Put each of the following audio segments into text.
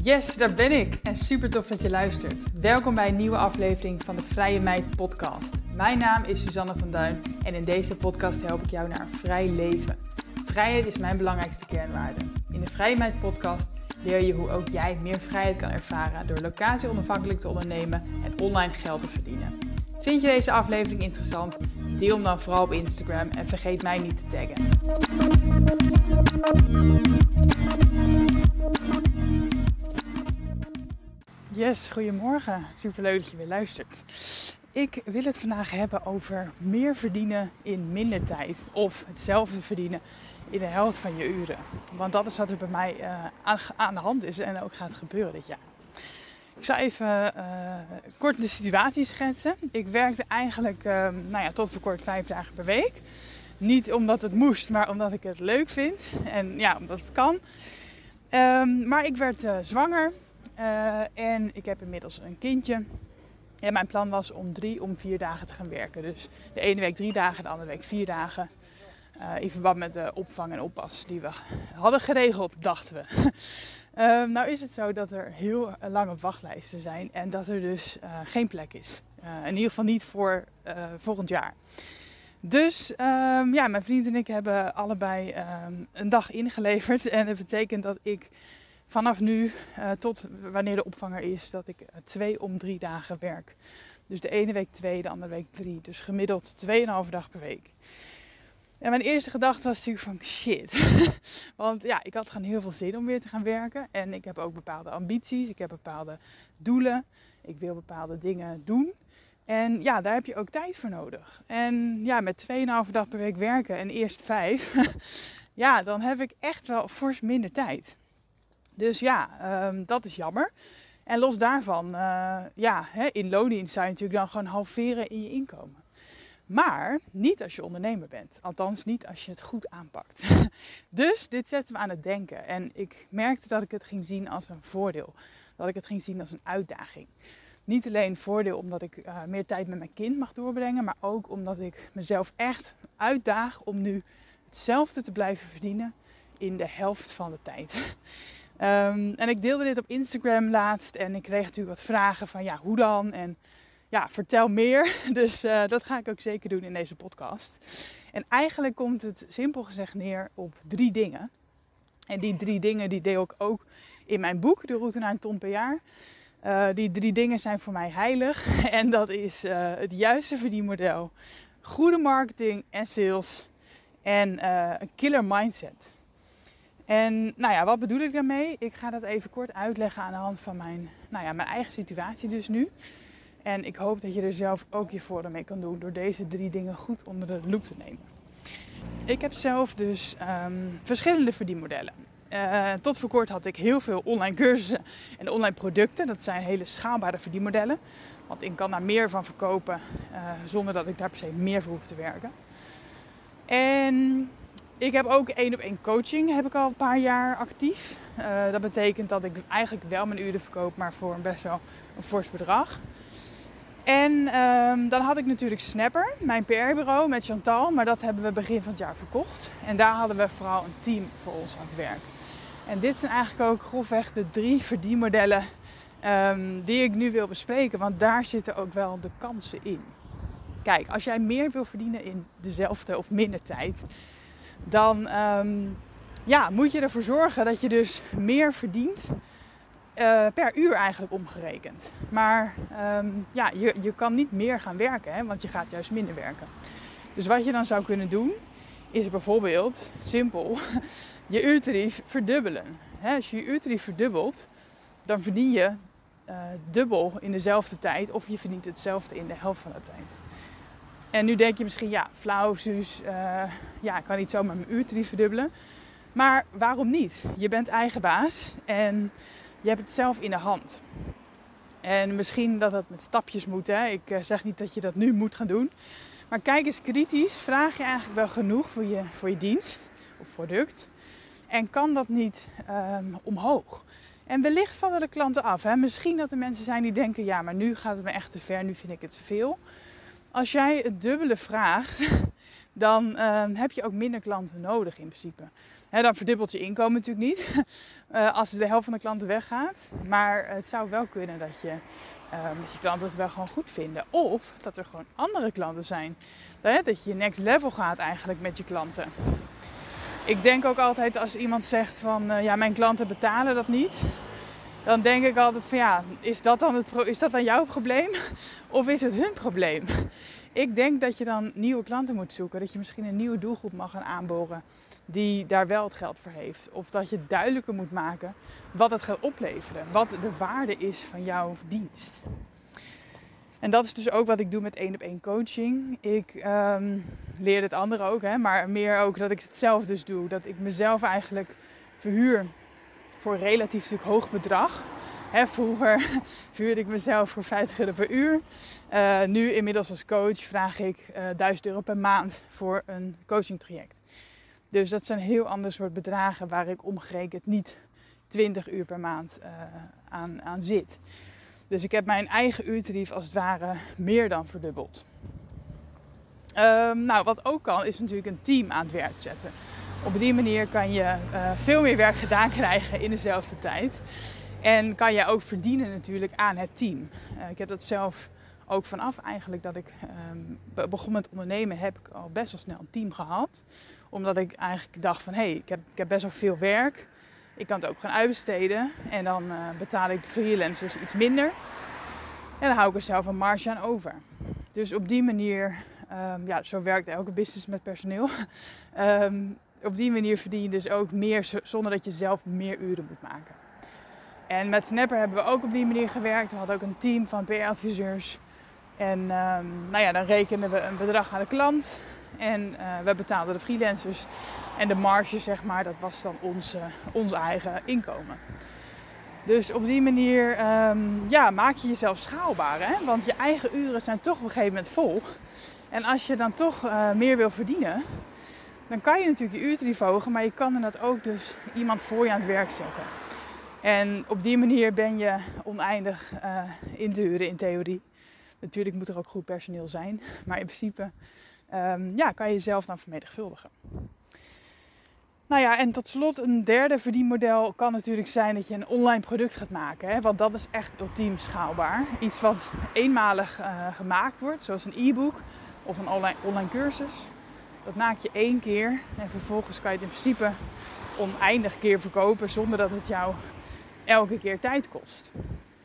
Yes, daar ben ik en super tof dat je luistert. Welkom bij een nieuwe aflevering van de Vrije Meid podcast. Mijn naam is Suzanne van Duin en in deze podcast help ik jou naar een vrij leven. Vrijheid is mijn belangrijkste kernwaarde. In de Vrije Meid podcast leer je hoe ook jij meer vrijheid kan ervaren door locatie onafhankelijk te ondernemen en online geld te verdienen. Vind je deze aflevering interessant? Deel hem dan vooral op Instagram en vergeet mij niet te taggen. Yes, goedemorgen. Superleuk dat je weer luistert. Ik wil het vandaag hebben over meer verdienen in minder tijd. Of hetzelfde verdienen in de helft van je uren. Want dat is wat er bij mij aan de hand is en ook gaat gebeuren dit jaar. Ik zal even kort de situatie schetsen. Ik werkte eigenlijk tot voor kort 5 dagen per week. Niet omdat het moest, maar omdat ik het leuk vind. En ja, omdat het kan. Maar ik werd zwanger. En ik heb inmiddels een kindje. En mijn plan was om 4 dagen te gaan werken. Dus de ene week 3 dagen, de andere week 4 dagen. In verband met de opvang en oppas die we hadden geregeld, dachten we. Nou is het zo dat er heel lange wachtlijsten zijn. En dat er dus geen plek is. In ieder geval niet voor volgend jaar. Dus mijn vriend en ik hebben allebei een dag ingeleverd. En dat betekent dat ik vanaf nu tot wanneer de opvanger is, dat ik 2 om 3 dagen werk. Dus de ene week 2, de andere week 3. Dus gemiddeld 2,5 dag per week. En mijn eerste gedachte was natuurlijk van shit. Want ja, ik had gewoon heel veel zin om weer te gaan werken. En ik heb ook bepaalde ambities. Ik heb bepaalde doelen. Ik wil bepaalde dingen doen. En ja, daar heb je ook tijd voor nodig. En ja, met 2,5 dag per week werken en eerst 5. Ja, dan heb ik echt wel fors minder tijd. Dus ja, dat is jammer. En los daarvan, in loondienst zou je natuurlijk dan gewoon halveren in je inkomen. Maar niet als je ondernemer bent. Althans niet als je het goed aanpakt. Dus dit zette me aan het denken. En ik merkte dat ik het ging zien als een voordeel. Dat ik het ging zien als een uitdaging. Niet alleen voordeel omdat ik meer tijd met mijn kind mag doorbrengen. Maar ook omdat ik mezelf echt uitdaag om nu hetzelfde te blijven verdienen in de helft van de tijd. En ik deelde dit op Instagram laatst en ik kreeg natuurlijk wat vragen van ja, hoe dan? En ja, vertel meer. Dus dat ga ik ook zeker doen in deze podcast. En eigenlijk komt het simpel gezegd neer op 3 dingen. En die 3 dingen die deel ik ook in mijn boek, De Route naar een ton per jaar. Die 3 dingen zijn voor mij heilig. En dat is het juiste verdienmodel, goede marketing en sales en een killer mindset. En wat bedoel ik daarmee? Ik ga dat even kort uitleggen aan de hand van mijn eigen situatie dus nu. En ik hoop dat je er zelf ook je voordeel mee kan doen door deze 3 dingen goed onder de loep te nemen. Ik heb zelf dus verschillende verdienmodellen. Tot voor kort had ik heel veel online cursussen en online producten. Dat zijn hele schaalbare verdienmodellen. Want ik kan daar meer van verkopen zonder dat ik daar per se meer voor hoef te werken. En ik heb ook 1-op-1 coaching, heb ik al een paar jaar actief. Dat betekent dat ik eigenlijk wel mijn uren verkoop, maar voor best wel een fors bedrag. En dan had ik natuurlijk Snapper, mijn PR-bureau met Chantal. Maar dat hebben we begin van het jaar verkocht. En daar hadden we vooral een team voor ons aan het werk. En dit zijn eigenlijk ook grofweg de 3 verdienmodellen die ik nu wil bespreken. Want daar zitten ook wel de kansen in. Kijk, als jij meer wil verdienen in dezelfde of minder tijd, dan moet je ervoor zorgen dat je dus meer verdient per uur eigenlijk omgerekend. Maar je kan niet meer gaan werken, hè, want je gaat juist minder werken. Dus wat je dan zou kunnen doen, is bijvoorbeeld, simpel, je uurtarief verdubbelen. Als je je uurtarief verdubbelt, dan verdien je dubbel in dezelfde tijd of je verdient hetzelfde in de helft van de tijd. En nu denk je misschien, ja, flauw Suus, ik kan niet zomaar mijn uurtarief verdubbelen. Maar waarom niet? Je bent eigen baas en je hebt het zelf in de hand. En misschien dat het met stapjes moet. Hè? Ik zeg niet dat je dat nu moet gaan doen. Maar kijk eens kritisch. Vraag je eigenlijk wel genoeg voor je dienst of product? En kan dat niet omhoog? En wellicht vallen de klanten af. Hè? Misschien dat er mensen zijn die denken, ja, maar nu gaat het me echt te ver. Nu vind ik het te veel. Als jij het dubbele vraagt, dan heb je ook minder klanten nodig in principe. Dan verdubbelt je inkomen natuurlijk niet als de helft van de klanten weggaat. Maar het zou wel kunnen dat je klanten het wel gewoon goed vinden. Of dat er gewoon andere klanten zijn. Dat je next level gaat eigenlijk met je klanten. Ik denk ook altijd als iemand zegt van mijn klanten betalen dat niet. Dan denk ik altijd van is dat dan jouw probleem? Of is het hun probleem? Ik denk dat je dan nieuwe klanten moet zoeken. Dat je misschien een nieuwe doelgroep mag gaan aanboren die daar wel het geld voor heeft. Of dat je duidelijker moet maken wat het gaat opleveren. Wat de waarde is van jouw dienst. En dat is dus ook wat ik doe met 1-op-1 coaching. Ik leer het anderen ook, maar meer ook dat ik het zelf dus doe. Dat ik mezelf eigenlijk verhuur voor een relatief natuurlijk hoog bedrag. Vroeger verhuurde ik mezelf voor €50 per uur. Nu inmiddels als coach vraag ik €1000 per maand voor een coachingtraject. Dus dat zijn een heel ander soort bedragen waar ik omgerekend niet 20 uur per maand aan zit. Dus ik heb mijn eigen uurtarief als het ware meer dan verdubbeld. Wat ook kan is natuurlijk een team aan het werk zetten. Op die manier kan je veel meer werk gedaan krijgen in dezelfde tijd. En kan je ook verdienen natuurlijk aan het team. Ik heb dat zelf ook vanaf eigenlijk dat ik begon met ondernemen heb ik al best wel snel een team gehad. Omdat ik eigenlijk dacht van ik heb best wel veel werk. Ik kan het ook gaan uitbesteden. En dan betaal ik de freelancers iets minder. En dan hou ik er zelf een marge aan over. Dus op die manier, zo werkt elke business met personeel. Op die manier verdien je dus ook meer zonder dat je zelf meer uren moet maken. En met Snapper hebben we ook op die manier gewerkt. We hadden ook een team van PR-adviseurs. En dan rekenden we een bedrag aan de klant. En we betaalden de freelancers. En de marge, zeg maar, dat was dan ons eigen inkomen. Dus op die manier maak je jezelf schaalbaar. Hè? Want je eigen uren zijn toch op een gegeven moment vol. En als je dan toch meer wil verdienen, dan kan je natuurlijk je uurtarief verhogen. Maar je kan inderdaad ook dus iemand voor je aan het werk zetten. En op die manier ben je oneindig in te huren in theorie. Natuurlijk moet er ook goed personeel zijn. Maar in principe kan je jezelf dan vermenigvuldigen. En tot slot een derde verdienmodel kan natuurlijk zijn dat je een online product gaat maken. Hè? Want dat is echt ultiem schaalbaar. Iets wat eenmalig gemaakt wordt, zoals een e-book of een online cursus. Dat maak je 1 keer en vervolgens kan je het in principe oneindig keer verkopen zonder dat het jou elke keer tijd kost.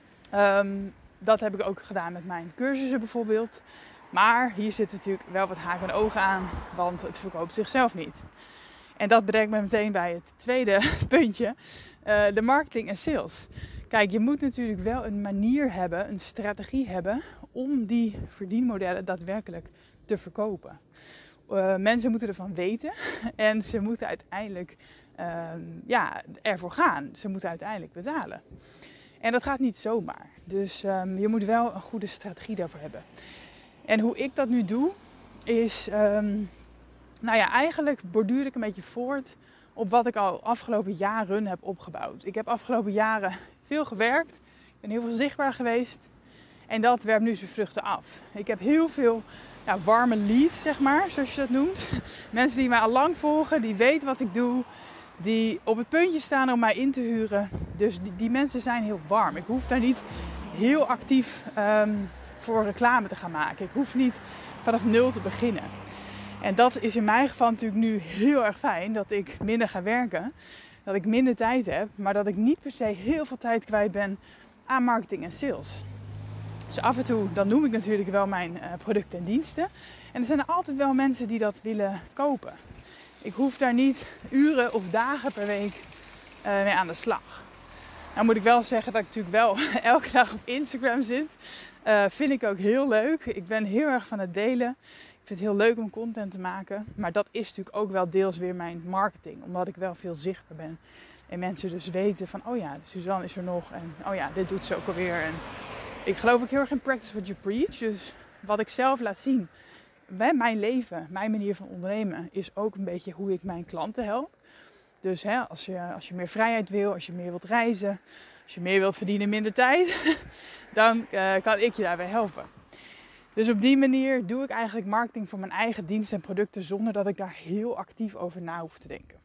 Dat heb ik ook gedaan met mijn cursussen bijvoorbeeld. Maar hier zit natuurlijk wel wat haken en ogen aan, want het verkoopt zichzelf niet. En dat brengt me meteen bij het tweede puntje, de marketing en sales. Kijk, je moet natuurlijk wel een manier hebben, een strategie hebben om die verdienmodellen daadwerkelijk te verkopen. Mensen moeten ervan weten en ze moeten uiteindelijk ervoor gaan. Ze moeten uiteindelijk betalen. En dat gaat niet zomaar. Dus je moet wel een goede strategie daarvoor hebben. En hoe ik dat nu doe, is eigenlijk borduur ik een beetje voort op wat ik al afgelopen jaren heb opgebouwd. Ik heb afgelopen jaren veel gewerkt, ik ben heel veel zichtbaar geweest en dat werpt nu zijn vruchten af. Ik heb heel veel warme leads, zeg maar, zoals je dat noemt. Mensen die mij al lang volgen, die weten wat ik doe, die op het puntje staan om mij in te huren. Dus die mensen zijn heel warm. Ik hoef daar niet heel actief voor reclame te gaan maken. Ik hoef niet vanaf 0 te beginnen. En dat is in mijn geval natuurlijk nu heel erg fijn, dat ik minder ga werken. Dat ik minder tijd heb, maar dat ik niet per se heel veel tijd kwijt ben aan marketing en sales. Dus af en toe, dan noem ik natuurlijk wel mijn producten en diensten. En er zijn er altijd wel mensen die dat willen kopen. Ik hoef daar niet uren of dagen per week mee aan de slag. Nou moet ik wel zeggen dat ik natuurlijk wel elke dag op Instagram zit. Vind ik ook heel leuk. Ik ben heel erg van het delen. Ik vind het heel leuk om content te maken. Maar dat is natuurlijk ook wel deels weer mijn marketing. Omdat ik wel veel zichtbaar ben. En mensen dus weten van, oh ja, Suzanne is er nog. En oh ja, dit doet ze ook alweer. En ik geloof ook heel erg in practice what you preach. Dus wat ik zelf laat zien bij mijn leven, mijn manier van ondernemen, is ook een beetje hoe ik mijn klanten help. Dus als je meer vrijheid wil, als je meer wilt reizen, als je meer wilt verdienen in minder tijd, dan kan ik je daarbij helpen. Dus op die manier doe ik eigenlijk marketing voor mijn eigen diensten en producten zonder dat ik daar heel actief over na hoef te denken.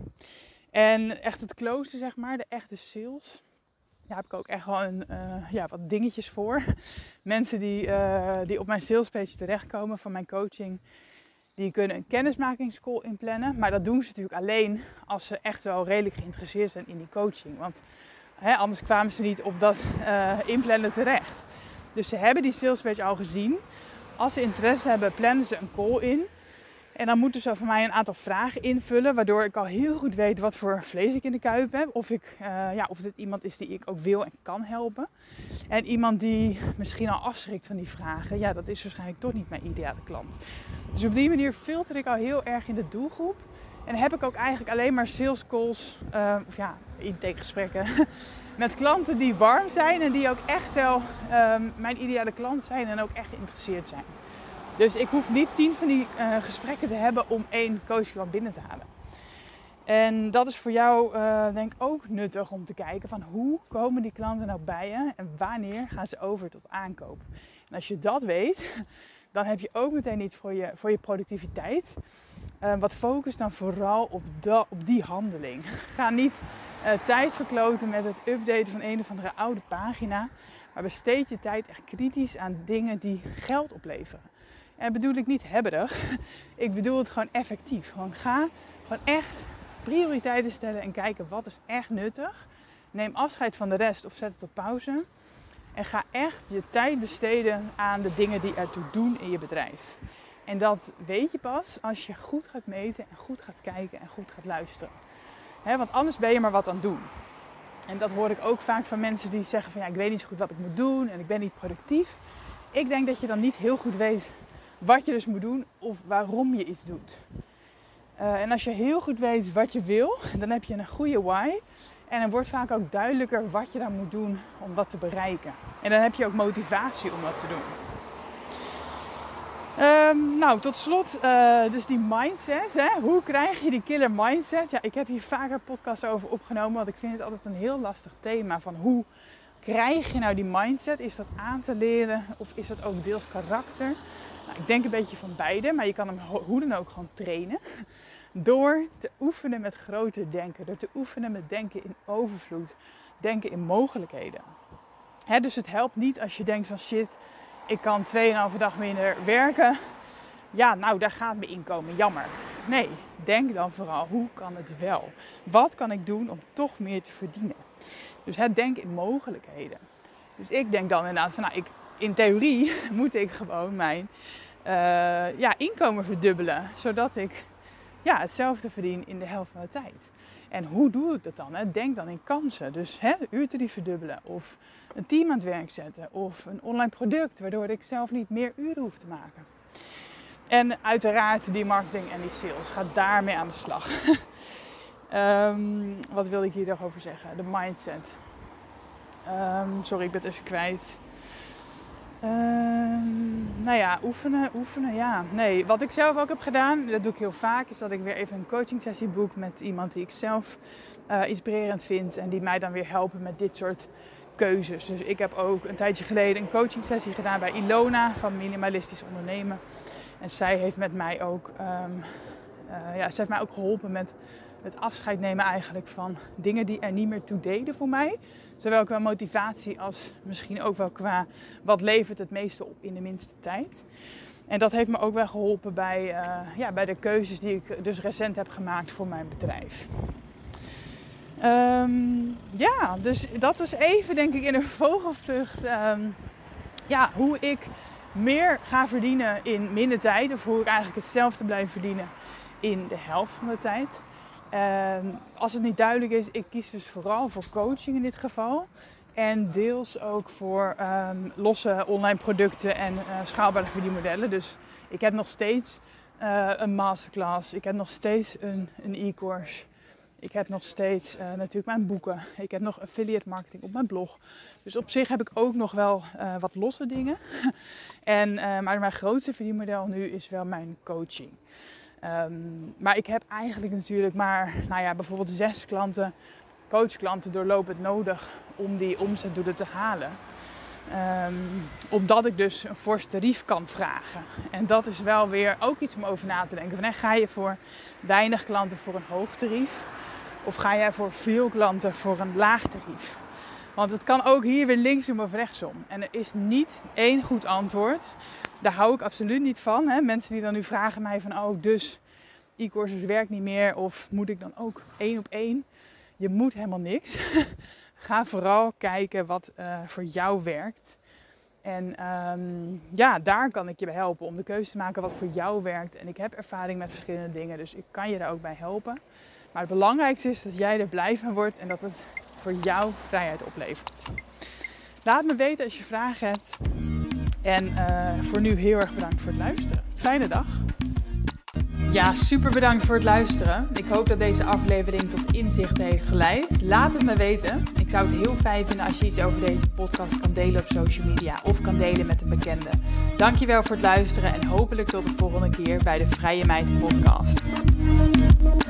En echt het closen, zeg maar, de echte sales. Daar heb ik ook echt gewoon wat dingetjes voor. Mensen die op mijn salespage terechtkomen van mijn coaching, die kunnen een kennismakingscall inplannen. Maar dat doen ze natuurlijk alleen als ze echt wel redelijk geïnteresseerd zijn in die coaching. Want anders kwamen ze niet op dat inplannen terecht. Dus ze hebben die salespage al gezien. Als ze interesse hebben, plannen ze een call in. En dan moeten ze van mij een aantal vragen invullen, waardoor ik al heel goed weet wat voor vlees ik in de kuip heb. Of dit iemand is die ik ook wil en kan helpen. En iemand die misschien al afschrikt van die vragen, ja, dat is waarschijnlijk toch niet mijn ideale klant. Dus op die manier filter ik al heel erg in de doelgroep. En heb ik ook eigenlijk alleen maar sales calls, intakegesprekken met klanten die warm zijn en die ook echt wel mijn ideale klant zijn en ook echt geïnteresseerd zijn. Dus ik hoef niet 10 van die gesprekken te hebben om 1 coachklant binnen te halen. En dat is voor jou denk ik ook nuttig om te kijken van hoe komen die klanten nou bij je en wanneer gaan ze over tot aankoop. En als je dat weet, dan heb je ook meteen iets voor je productiviteit. Wat focus dan vooral op die handeling. Ga niet tijd verkloten met het updaten van een of andere oude pagina. Maar besteed je tijd echt kritisch aan dingen die geld opleveren. En dat bedoel ik niet hebberig. Ik bedoel het gewoon effectief. Gewoon echt prioriteiten stellen en kijken wat is echt nuttig. Neem afscheid van de rest of zet het op pauze. En ga echt je tijd besteden aan de dingen die ertoe doen in je bedrijf. En dat weet je pas als je goed gaat meten en goed gaat kijken en goed gaat luisteren. Want anders ben je maar wat aan het doen. En dat hoor ik ook vaak van mensen die zeggen van ja, ik weet niet zo goed wat ik moet doen en ik ben niet productief. Ik denk dat je dan niet heel goed weet wat je dus moet doen of waarom je iets doet. En als je heel goed weet wat je wil, dan heb je een goede why. En dan wordt vaak ook duidelijker wat je dan moet doen om dat te bereiken. En dan heb je ook motivatie om dat te doen. Tot slot, dus die mindset. Hoe krijg je die killer mindset? Ja, ik heb hier vaker podcasts over opgenomen, want ik vind het altijd een heel lastig thema. Van hoe krijg je nou die mindset? Is dat aan te leren of is dat ook deels karakter? Nou, ik denk een beetje van beide, maar je kan hem hoe dan ook gewoon trainen. Door te oefenen met groter denken. Door te oefenen met denken in overvloed. Denken in mogelijkheden. Dus het helpt niet als je denkt van shit, ik kan 2,5 dag minder werken. Ja, nou daar gaat mijn inkomen, jammer. Nee, denk dan vooral, hoe kan het wel? Wat kan ik doen om toch meer te verdienen? Dus denk in mogelijkheden. Dus ik denk dan inderdaad van, in theorie moet ik gewoon mijn inkomen verdubbelen. Zodat ik hetzelfde verdien in de helft van de tijd. En hoe doe ik dat dan? Denk dan in kansen. Dus uurtarief verdubbelen. Of een team aan het werk zetten. Of een online product. Waardoor ik zelf niet meer uren hoef te maken. En uiteraard die marketing en die sales. Ga daarmee aan de slag. Wat wilde ik hier nog over zeggen? De mindset. Sorry, ik ben het even kwijt. Oefenen, ja. Nee, wat ik zelf ook heb gedaan, dat doe ik heel vaak, is dat ik weer even een coaching sessie boek met iemand die ik zelf inspirerend vind en die mij dan weer helpen met dit soort keuzes. Dus ik heb ook een tijdje geleden een coaching sessie gedaan bij Ilona van Minimalistisch Ondernemen. En zij heeft met mij ook, ze heeft mij ook geholpen met het afscheid nemen eigenlijk van dingen die er niet meer toe deden voor mij. Zowel qua motivatie als misschien ook wel qua wat levert het meeste op in de minste tijd. En dat heeft me ook wel geholpen bij de keuzes die ik dus recent heb gemaakt voor mijn bedrijf. Dus dat is even denk ik in een vogelvlucht hoe ik meer ga verdienen in minder tijd. Of hoe ik eigenlijk hetzelfde blijf verdienen in de helft van de tijd. Als het niet duidelijk is, ik kies dus vooral voor coaching in dit geval. En deels ook voor losse online producten en schaalbare verdienmodellen. Dus ik heb nog steeds een masterclass. Ik heb nog steeds een e-course. Ik heb nog steeds natuurlijk mijn boeken. Ik heb nog affiliate marketing op mijn blog. Dus op zich heb ik ook nog wel wat losse dingen. Maar mijn grootste verdienmodel nu is wel mijn coaching. Maar ik heb eigenlijk natuurlijk maar bijvoorbeeld 6 coachklanten doorlopend nodig om die omzetdoelen te halen. Omdat ik dus een fors tarief kan vragen. En dat is wel weer ook iets om over na te denken. Ga je voor weinig klanten voor een hoog tarief? Of ga jij voor veel klanten voor een laag tarief? Want het kan ook hier weer linksom of rechtsom. En er is niet één goed antwoord. Daar hou ik absoluut niet van. Hè? Mensen die dan nu vragen mij van, dus e-courses werkt niet meer. Of moet ik dan ook 1-op-1? Je moet helemaal niks. Ga vooral kijken wat voor jou werkt. En daar kan ik je bij helpen om de keuze te maken wat voor jou werkt. En ik heb ervaring met verschillende dingen, dus ik kan je daar ook bij helpen. Maar het belangrijkste is dat jij er blij van wordt en dat het voor jou vrijheid oplevert. Laat me weten als je vragen hebt. En voor nu heel erg bedankt voor het luisteren. Fijne dag. Ja, super bedankt voor het luisteren. Ik hoop dat deze aflevering tot inzichten heeft geleid. Laat het me weten. Ik zou het heel fijn vinden als je iets over deze podcast kan delen op social media of kan delen met een bekende. Dankjewel voor het luisteren en hopelijk tot de volgende keer bij de Vrije Meid podcast.